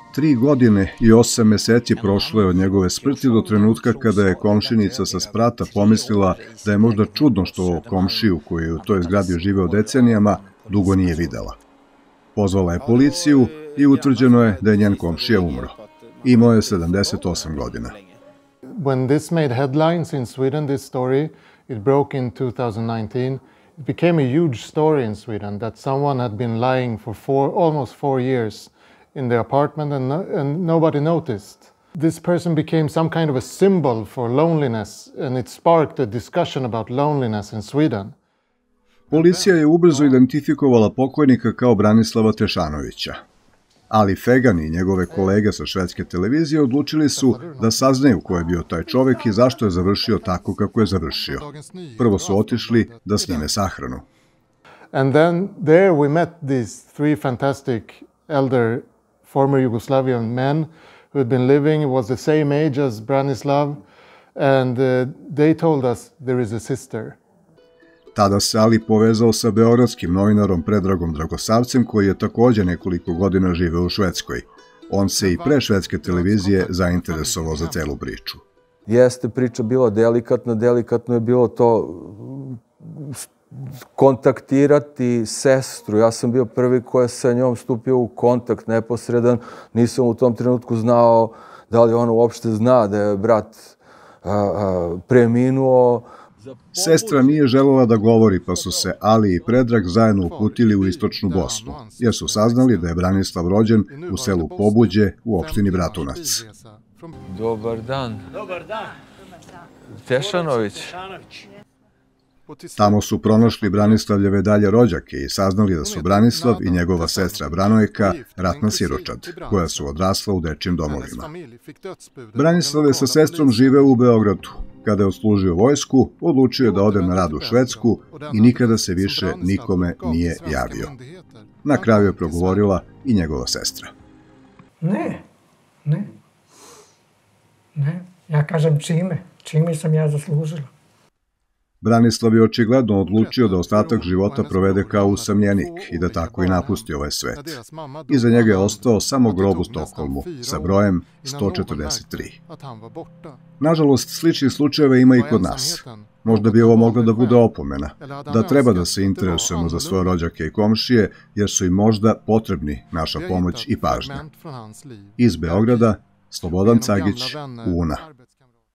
3 godine i 8 meseci prošlo je od njegove smrti do trenutka kada je komšinica sa sprata pomislila da je možda čudno što komšiju koji je u toj zgradi živeo decenijama dugo nije videla. Pozvala je policiju i utvrđeno je da je njen komšija umro. Imao je 78 godina. When this made headlines in Sweden, this story, it broke in 2019. It became a huge story in Sweden that someone had been lying for almost 4 years in the apartment and nobody noticed. This person became some kind of a symbol for loneliness and it sparked a discussion about loneliness in Sweden. Policija je ubrzo identifikovala pokojnika kao Branislava Tešanovića. Ali Fegan i njegove kolege sa švedske televizije odlučili su da saznaju ko je bio taj čovek i zašto je završio tako kako je završio. Prvo su otišli da snime sahranu. And then there we met these 3 fantastic elder former Yugoslavian men who had been living, was the same age as Branislav, and they told us there is a sister. Tada se Ali povezao sa beogradskim novinarom Predragom Dragosavcem, koji je takođe nekoliko godina živeo u Švedskoj. On se i pre švedske televizije zainteresovao za celu priču. Jeste priča bila delikatno je bilo to kontaktirati sestru. Ja sam bio prvi koja sa njom stupio u kontakt neposredan. Nisam u tom trenutku znao da li ona uopšte zna da je brat preminuo. Sestra nije želela da govori, pa su se Ali i Predrag zajedno uputili u istočnu Bosnu, jer su saznali da je Branislav rođen u selu Pobuđe u opštini Bratunac. Dobar dan. Dobar dan. Tešanović. Tamo su pronašli Branislavljeve dalje rođake i saznali da su Branislav i njegova sestra Branojka ratna siročad, koja su odrasla u dečijim domovima. Branislav je sa sestrom živeo u Beogradu. Kada je odslužio vojsku, odlučio je da ode na rad u Švedsku i nikada se više nikome nije javio. Na kraju je progovorila i njegova sestra. Ne. Ja kažem čime sam ja zaslužila. Branislav je očigledno odlučio da ostatak života provede kao usamljenik i da tako i napusti ovaj svet. Iza njega je ostao samo grob u Stokholmu sa brojem 143. Nažalost, sličnih slučajeva ima i kod nas. Možda bi ovo moglo da bude opomena, da treba da se interesujemo za svoje rođake i komšije, jer su im možda potrebni naša pomoć i pažnja. Iz Beograda, Slobodan Cagić, UNA.